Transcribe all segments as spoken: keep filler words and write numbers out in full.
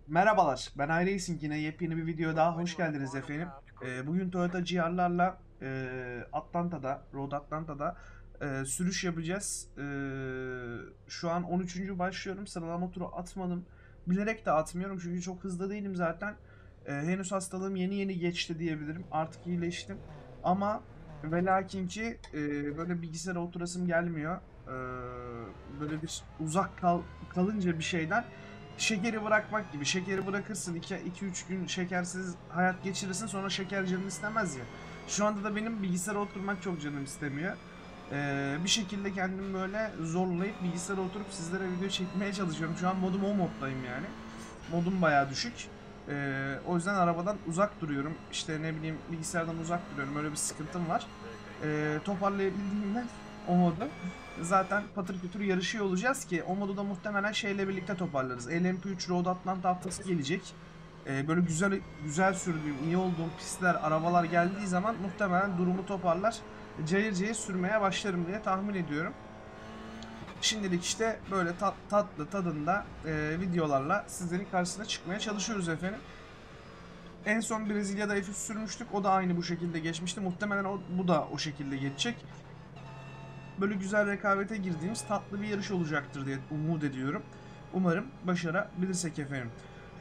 Merhabalar, ben iRacing, yine yepyeni bir video daha hoş geldiniz efendim. Ee, bugün Toyota G R'larla e, Atlanta'da, Road Atlanta'da e, sürüş yapacağız. E, şu an on üçüncü başlıyorum, sıralama turu atmadım. Bilerek de atmıyorum çünkü çok hızlı değilim zaten. E, henüz hastalığım yeni yeni geçti diyebilirim, artık iyileştim. Ama ve lakin ki e, böyle bilgisayara oturasım gelmiyor. E, böyle bir uzak kal, kalınca bir şeyden. Şekeri bırakmak gibi. Şekeri bırakırsın, iki üç gün şekersiz hayat geçirirsin, sonra şeker canın istemez ya. Şu anda da benim bilgisayara oturmak çok canım istemiyor. Ee, bir şekilde kendimi böyle zorlayıp bilgisayara oturup sizlere video çekmeye çalışıyorum. Şu an modum o moddayım yani. Modum bayağı düşük. Ee, o yüzden arabadan uzak duruyorum. İşte ne bileyim, bilgisayardan uzak duruyorum. Öyle bir sıkıntım var. Ee, toparlayabildiğimden o modu. Zaten patır kütür yarışıyor olacağız ki o modu da muhtemelen şeyle birlikte toparlarız. L M P üç Road Atlanta haftası gelecek. Ee, böyle güzel güzel sürdüğüm, iyi olduğum pistler, arabalar geldiği zaman muhtemelen durumu toparlar. Cayır cayır sürmeye başlarım diye tahmin ediyorum. Şimdilik işte böyle tat, tatlı tadında e, videolarla sizlerin karşısına çıkmaya çalışıyoruz efendim. En son Brezilya'da F üç sürmüştük. O da aynı bu şekilde geçmişti. Muhtemelen o, bu da o şekilde geçecek. Böyle güzel rekabete girdiğimiz tatlı bir yarış olacaktır diye umut ediyorum. Umarım başarabilirsek efendim.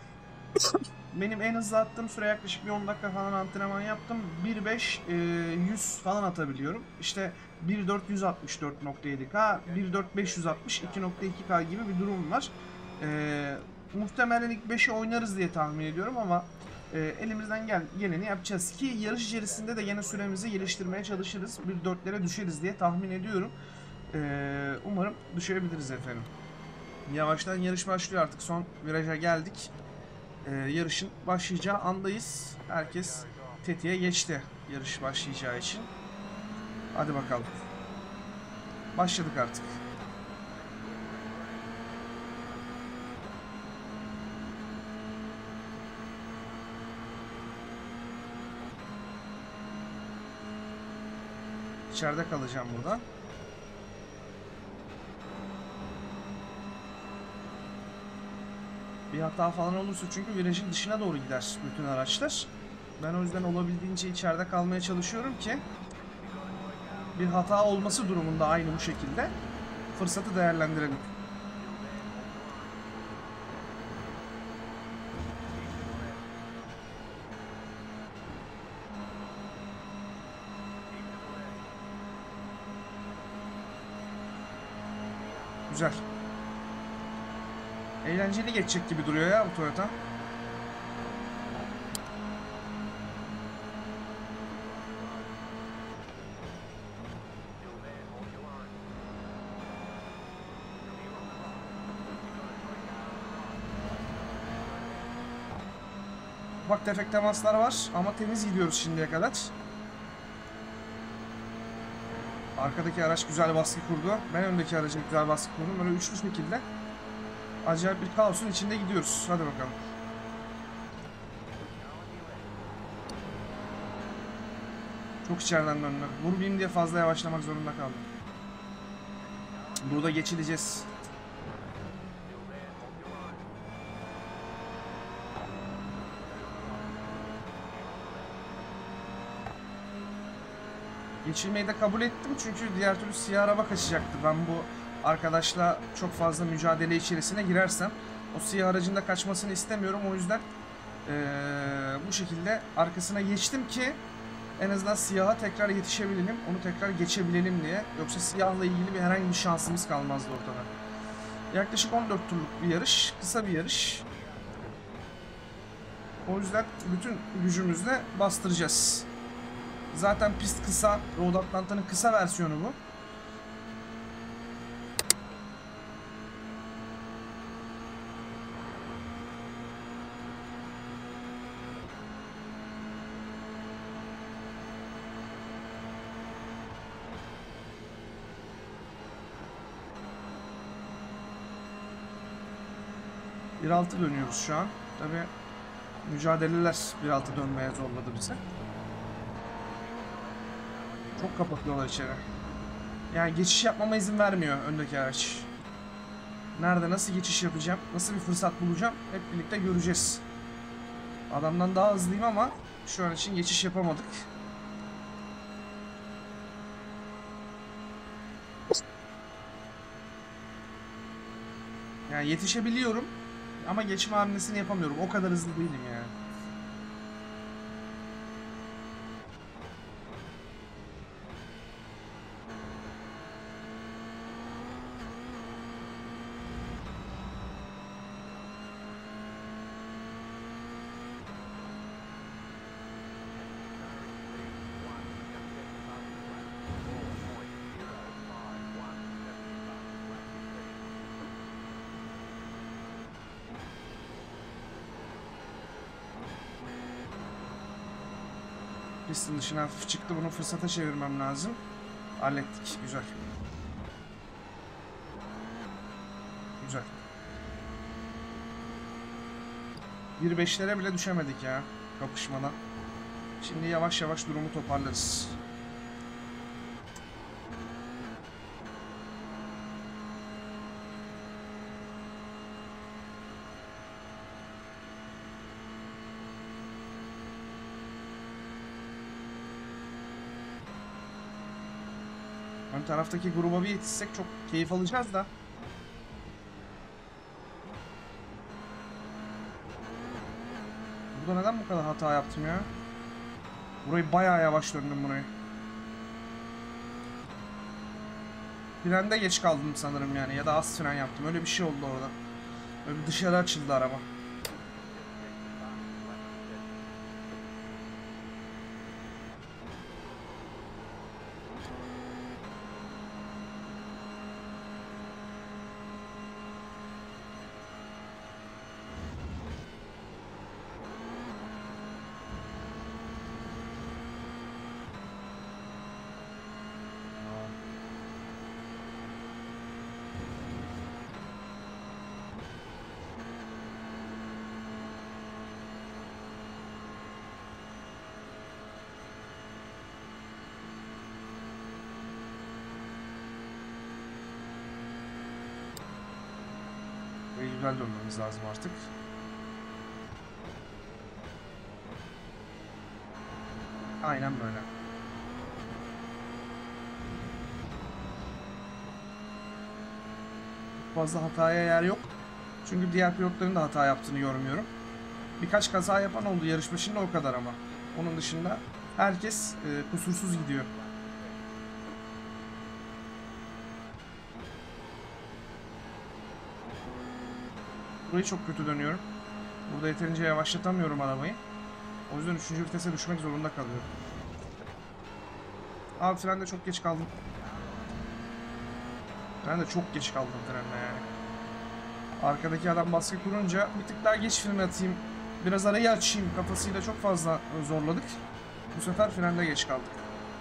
Benim en hızlı attığım süre yaklaşık bir on dakika falan antrenman yaptım. bir beş e, yüz falan atabiliyorum. İşte bir dört yüz altmış dört nokta yedi K, bir dört beş yüz altmış iki nokta iki K gibi bir durum var. E, muhtemelen ilk beşi oynarız diye tahmin ediyorum ama e, elimizden gel geleni yapacağız ki yarış içerisinde de yine süremizi geliştirmeye çalışırız. bir dörtlere düşeriz diye tahmin ediyorum. E, umarım düşebiliriz efendim. Yavaştan yarış başlıyor artık. Son viraja geldik. Ee, yarışın başlayacağı andayız. Herkes tetiğe geçti yarış başlayacağı için. Hadi bakalım. Başladık artık. İçeride kalacağım burada. Bir hata falan olursa çünkü virajın dışına doğru gider bütün araçlar. Ben o yüzden olabildiğince içeride kalmaya çalışıyorum ki bir hata olması durumunda aynı bu şekilde fırsatı değerlendirelim. Güzel. Eğlenceli geçecek gibi duruyor ya bu Toyota. Ufak tefek temaslar var ama temiz gidiyoruz şimdiye kadar. Arkadaki araç güzel baskı kurdu. Ben öndeki aracın güzel baskı kurdum. Böyle üçlü şekilde acayip bir kaosun içinde gidiyoruz. Hadi bakalım. Çok içeriden döndü. Vurmayayım diye fazla yavaşlamak zorunda kaldım. Burada geçileceğiz. Geçilmeyi de kabul ettim çünkü diğer türlü siyah araba kaçacaktı. Ben bu arkadaşla çok fazla mücadele içerisine girersem o siyah aracın da kaçmasını istemiyorum. O yüzden ee, bu şekilde arkasına geçtim ki en azından siyaha tekrar yetişebilelim, onu tekrar geçebilelim diye. Yoksa siyahla ilgili bir herhangi bir şansımız kalmazdı ortada. Yaklaşık on dört turluk bir yarış, kısa bir yarış. O yüzden bütün gücümüzle bastıracağız. Zaten pist kısa, Road Atlanta'nın kısa versiyonu bu. bir altı dönüyoruz şu an. Tabii mücadeleler bir altı dönmeye zorladı bizi. Çok kapatıyorlar içeri. Yani geçiş yapmama izin vermiyor öndeki araç. Nerede nasıl geçiş yapacağım, nasıl bir fırsat bulacağım hep birlikte göreceğiz. Adamdan daha hızlıyım ama şu an için geçiş yapamadık. Yani yetişebiliyorum ama geçme hamlesini yapamıyorum. O kadar hızlı değilim yani. Pistin dışına hafif çıktı. Bunu fırsata çevirmem lazım. Hallettik. Güzel. Güzel. bir beşlere bile düşemedik ya kapışmadan. Şimdi yavaş yavaş durumu toparlarız. Ön taraftaki gruba bir yetişsek çok keyif alacağız da. Burada neden bu kadar hata yaptım ya? Burayı bayağı yavaş döndüm burayı. Frende geç kaldım sanırım yani ya da az fren yaptım. Öyle bir şey oldu orada. Böyle bir dışarı açıldı araba. Burayı güzel dönmemiz lazım artık. Aynen böyle. Fazla hataya yer yok. Çünkü diğer pilotların da hata yaptığını görmüyorum. Birkaç kaza yapan oldu yarış başında, o kadar ama. Onun dışında herkes e, kusursuz gidiyor. Burayı çok kötü dönüyorum. Burada yeterince yavaşlatamıyorum arabayı. O yüzden üçüncü vitese düşmek zorunda kalıyorum. Abi frende çok geç kaldım. Ben de çok geç kaldım frende yani. Arkadaki adam baskı kurunca bir tık daha geç fren atayım, biraz arayı açayım kafasıyla çok fazla zorladık. Bu sefer frende geç kaldık.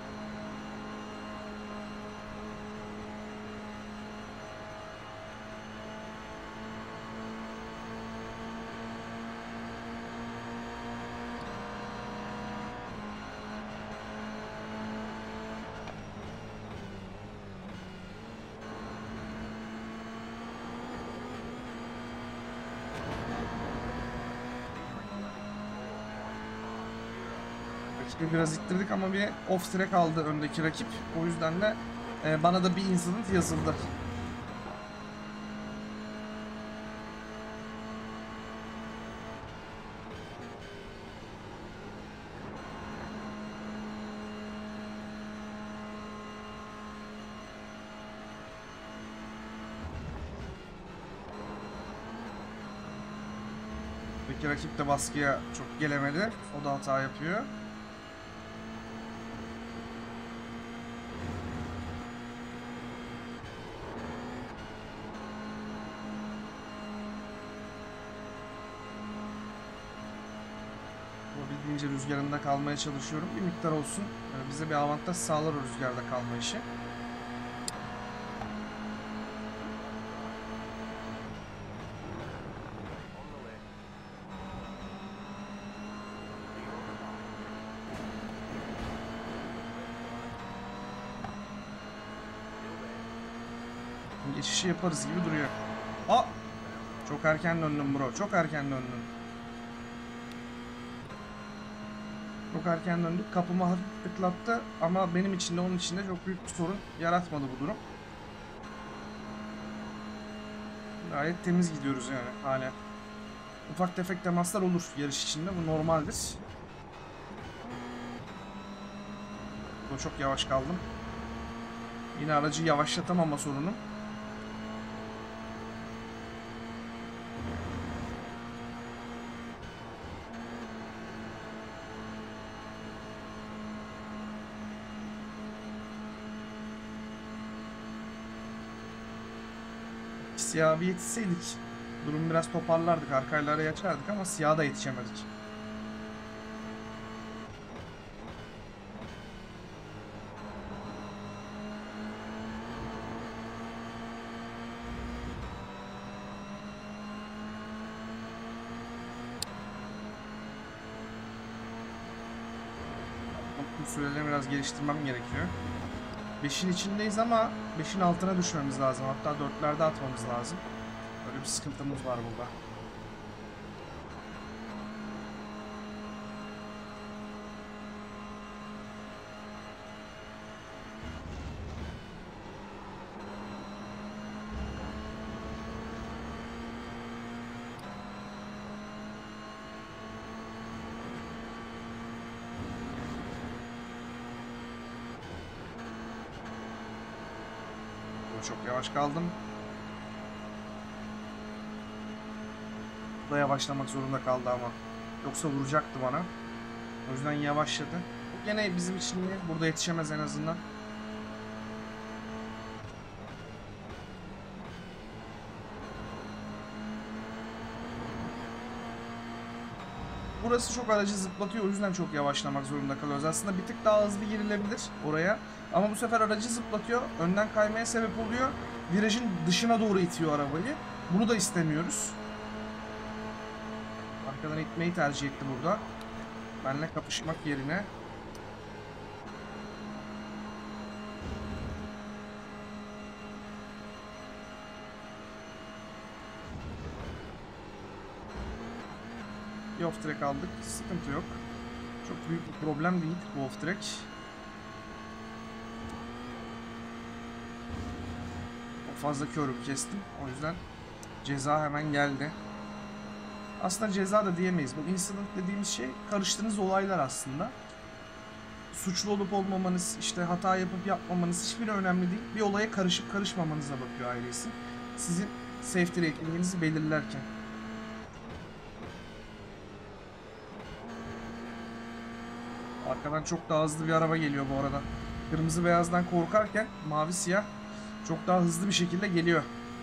Biraz ittirdik ama bir off track aldı öndeki rakip. O yüzden de e, bana da bir incident yazıldı. Öndeki rakip de baskıya çok gelemedi. O da hata yapıyor. Olabildiğince rüzgarında kalmaya çalışıyorum. Bir miktar olsun. Yani bize bir avantaj sağlar o rüzgarda kalma işi. Geçişi yaparız gibi duruyor. Aa Çok erken döndüm bro. Çok erken döndüm. Çok erken döndük. Kapımı hafif tıklattı ama benim için de onun için de çok büyük bir sorun yaratmadı bu durum. Gayet temiz gidiyoruz yani hala. Ufak tefek temaslar olur yarış içinde. Bu normaldir. Burada çok yavaş kaldım. Yine aracı yavaşlatamama sorunu. Siyah'a bir yetişseydik durumu biraz toparlardık. Arkayla araya açardık ama Siyah'a da yetişemedik. Bu sürelerini biraz geliştirmem gerekiyor. beşin içindeyiz ama beşin altına düşmemiz lazım. Hatta dörtlerde atmamız lazım. Böyle bir sıkıntımız var burada. Çok yavaş kaldım. Bu da yavaşlamak zorunda kaldı ama. Yoksa vuracaktı bana. O yüzden yavaşladı. Bu gene bizim için iyi. Burada yetişemez en azından. Burası çok aracı zıplatıyor. O yüzden çok yavaşlamak zorunda kalıyoruz. Aslında bir tık daha hızlı girilebilir oraya. Ama bu sefer aracı zıplatıyor. Önden kaymaya sebep oluyor. Virajın dışına doğru itiyor arabayı. Bunu da istemiyoruz. Arkadan itmeyi tercih etti burada. Benle kapışmak yerine. Bir off track aldık. Sıkıntı yok. Çok büyük bir problem değil bu off track. Çok fazla curb kestim. O yüzden ceza hemen geldi. Aslında ceza da diyemeyiz. Bu incident dediğimiz şey karıştığınız olaylar aslında. Suçlu olup olmamanız, işte hata yapıp yapmamanız hiçbiri önemli değil. Bir olaya karışıp karışmamanıza bakıyor ailesi. Sizin safety rating'inizi belirlerken. Arkadan çok daha hızlı bir araba geliyor bu arada. Kırmızı beyazdan korkarken mavi siyah çok daha hızlı bir şekilde geliyor.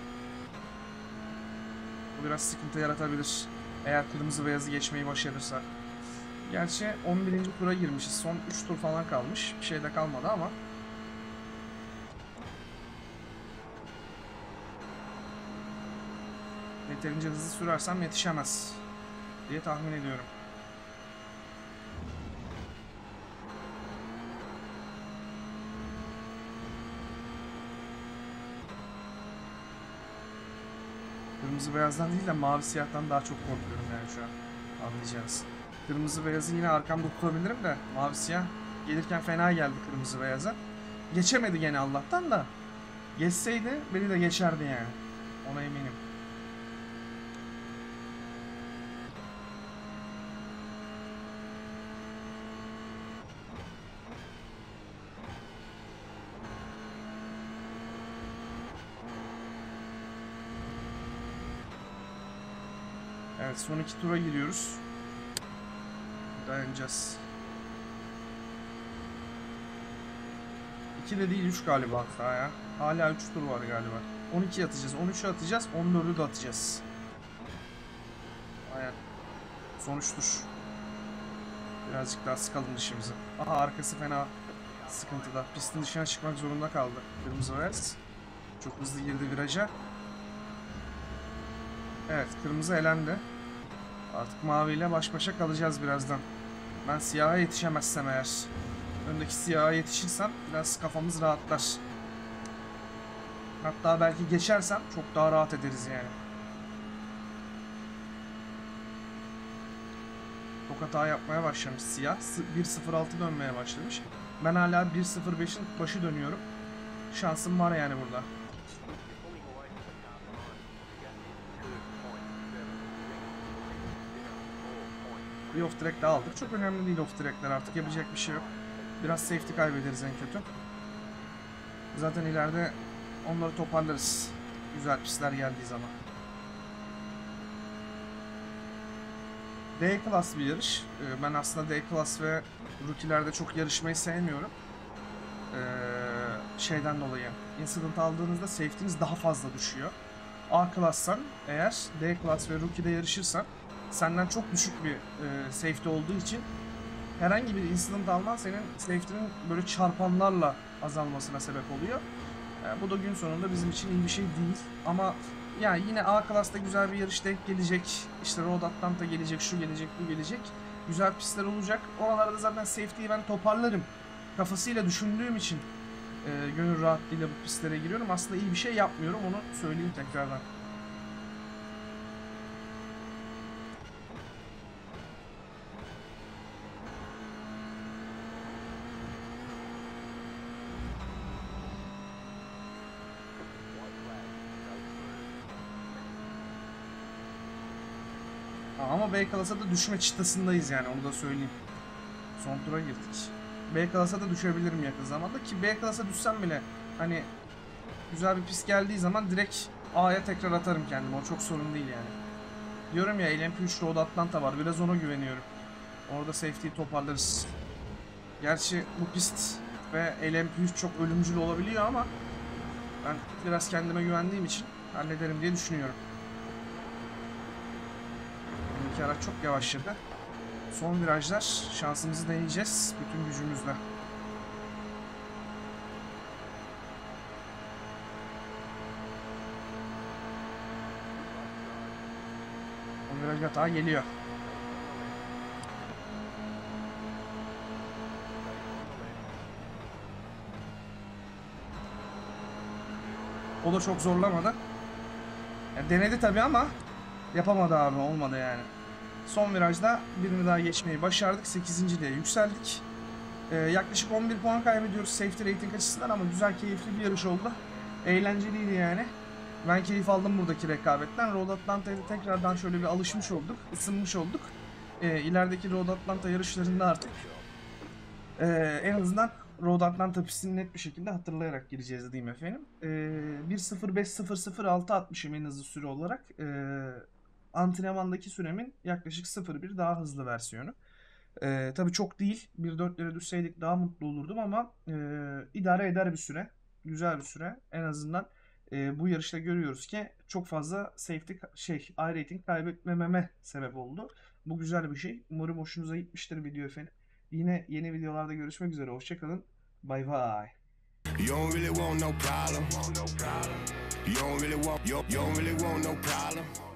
Bu biraz sıkıntı yaratabilir. Eğer kırmızı beyazı geçmeyi başarırsa. Gerçi on birinci tura girmişiz. Son üç tur falan kalmış. Bir şey de kalmadı ama. Yeterince hızlı sürersem yetişemez diye tahmin ediyorum. Kırmızı beyazdan değil de mavi siyahtan daha çok korkuyorum yani şu an. Anlayacağız. Kırmızı beyazı yine arkamda tutabilirim de mavi siyah gelirken fena geldi kırmızı beyaza. Geçemedi gene Allah'tan da. Geçseydi beni de geçerdi yani. Ona eminim. Evet, son iki tura giriyoruz. Dayanacağız. iki de değil üç galiba hatta ya. Hala üç tur var galiba. on ikiye atacağız, on üçe atacağız, on dördü de atacağız. Aynen. Son üç tur. Birazcık daha sıkalım dişimizi. Aha, arkası fena sıkıntıda. Pistin dışına çıkmak zorunda kaldı. Kırmızı beyaz. Çok hızlı girdi viraja. Evet, kırmızı elendi. Artık maviyle baş başa kalacağız birazdan. Ben siyaha yetişemezsem eğer. Öndeki siyaha yetişirsem biraz kafamız rahatlar. Hatta belki geçersem çok daha rahat ederiz yani. hata yapmaya başlamış siyah. bir sıfır altı dönmeye başlamış. Ben hala bir sıfır beşin başı dönüyorum. Şansım var yani burada. Bir off track daha aldık. Çok önemli değil off trackler, artık yapacak bir şey yok. Biraz safety kaybederiz en kötü. Zaten ileride onları toparlarız. Güzel pistler geldiği zaman. D Class bir yarış. Ben aslında D Class ve Rookie'lerde çok yarışmayı sevmiyorum. Ee, şeyden dolayı. Incident aldığınızda safety'niz daha fazla düşüyor. A Class'san eğer D Class ve Rookie'de yarışırsan senden çok düşük bir e, safety olduğu için herhangi bir incident alman senin safety'nin böyle çarpanlarla azalmasına sebep oluyor. Yani bu da gün sonunda bizim için iyi bir şey değil. Ama yani yine A Class'ta güzel bir yarış denk gelecek. İşte Road Atlanta gelecek, şu gelecek, bu gelecek. Güzel pistler olacak. Oralarda zaten safety'yi ben toparlarım kafasıyla düşündüğüm için e, gönül rahatlığıyla bu pistlere giriyorum. Aslında iyi bir şey yapmıyorum, onu söyleyeyim tekrardan. Ama B Class'a da düşme çıtasındayız yani, onu da söyleyeyim. Son tura girdik. B Class'a da düşebilirim yakın zamanda ki B Class'a düşsem bile hani güzel bir pist geldiği zaman direkt A'ya tekrar atarım kendimi. O çok sorun değil yani. Diyorum ya, L M P üç Road Atlanta var. Biraz ona güveniyorum. Orada safety'yi toparlarız. Gerçi bu pist ve L M P üç çok ölümcül olabiliyor ama ben biraz kendime güvendiğim için hallederim diye düşünüyorum. İki araç çok yavaşladı. Son virajlar, şansımızı deneyeceğiz bütün gücümüzle. O viraj hata geliyor. O da çok zorlamadı. Yani denedi tabii ama yapamadı abi, olmadı yani. Son virajda birini daha geçmeyi başardık. sekizinciliğe yükseldik. Ee, yaklaşık on bir puan kaybediyoruz safety rating açısından ama güzel, keyifli bir yarış oldu. Eğlenceliydi yani. Ben keyif aldım buradaki rekabetten. Road Atlanta'ya tekrardan şöyle bir alışmış olduk, ısınmış olduk. Ee, ilerideki Road Atlanta yarışlarında artık ee, en azından Road Atlanta pistini net bir şekilde hatırlayarak gireceğiz diyeyim efendim. Ee, bir sıfır beş sıfır sıfır altı atmışım en hızlı süre olarak. Ee, antrenmandaki süremin yaklaşık sıfır bir daha hızlı versiyonu. Ee, tabii çok değil. bir dörtlere düşseydik daha mutlu olurdum ama e, idare eder bir süre. Güzel bir süre. En azından e, bu yarışta görüyoruz ki çok fazla safety şey iRating kaybetmememe sebep oldu. Bu güzel bir şey. Umarım hoşunuza gitmiştir video efendim. Yine yeni videolarda görüşmek üzere. Hoşçakalın. Bye bye. You don't really want no problem. You don't really want, you don't really want no problem.